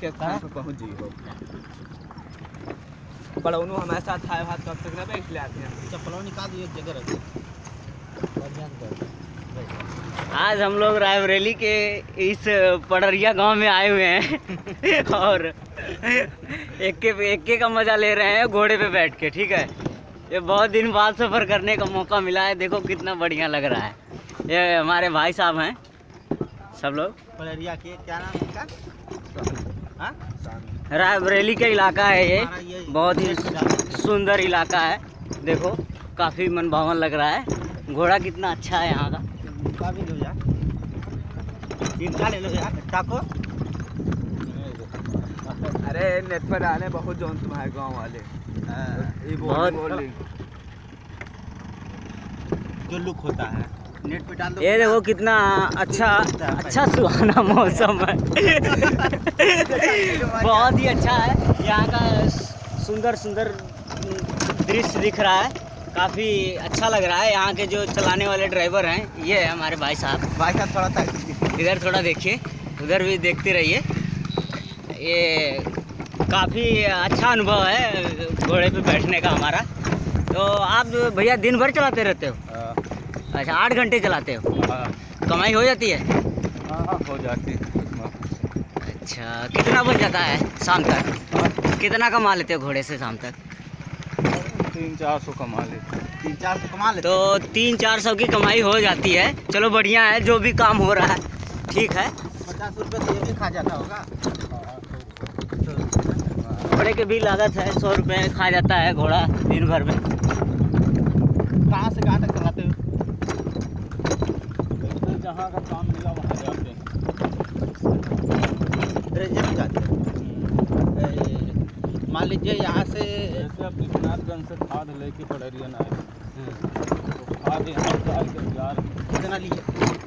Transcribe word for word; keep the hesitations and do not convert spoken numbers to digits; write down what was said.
के स्थान पर पहुँच जी हो। बड़ौनू हमारे साथ खाए भात कब तक ना बैठ ले आते हैं। चप्पलों निकाल दिए जगह रखो। आज हम लोग रायबरेली के इस पडरिया गांव में आए हुए हैं और एक्के एक्के का मजा ले रहे हैं घोड़े पे बैठ के। ठीक है, ये बहुत दिन बाद सफ़र करने का मौका मिला है। देखो कितना बढ़िया लग रहा है। ये हमारे भाई साहब हैं सब लोग। पडरिया के क्या नाम है इनका? हाँ? रायबरेली का इलाका है ये, बहुत ही सुंदर इलाका है। देखो काफ़ी मनभावन लग रहा है। घोड़ा कितना अच्छा है यहाँ का। इनका भी लो यार, इनका ले लो यार टाको। अरे नेट पर डाले बहुत जोन तुम्हारे गांव वाले बहुत जो लुक होता है नेट पे डाल दो। ये देखो कितना अच्छा अच्छा सुहाना मौसम है। बहुत ही अच्छा है यहाँ का, सुंदर सुंदर दृश्य दिख रहा है। काफ़ी अच्छा लग रहा है। यहाँ के जो चलाने वाले ड्राइवर हैं ये है हमारे भाई साहब। भाई साहब थोड़ा सा इधर थोड़ा देखिए, उधर भी देखते रहिए। ये काफ़ी अच्छा अनुभव है घोड़े पे बैठने का हमारा। तो आप भैया दिन भर चलाते रहते हो? अच्छा, आठ घंटे चलाते हो? कमाई हो जाती है? हाँ हो जाती है। अच्छा, कितना बच जाता है शाम तक? कितना कमा लेते हो घोड़े से शाम तक? तीन चार सौ कमा लेते। तीन चार सौ कमा लेते। तो तीन चार सौ की कमाई हो जाती है। चलो बढ़िया है, जो भी काम हो रहा है ठीक है। पचास रुपये तो ये भी खा जाता होगा। घोड़े के भी लागत है, सौ रुपये खा जाता है घोड़ा दिन भर में। कहाँ से कहाँ तक चलाते हो? जहाँ का काम मिला वहाँ जाते हैं। रेंजर भी जाते हैं। मान लीजिए यहाँ से जैसे अब विश्वनाथगंज से खाद लेके पडरिया आए तो खाद यहाँ डाल के यार कितना लिए?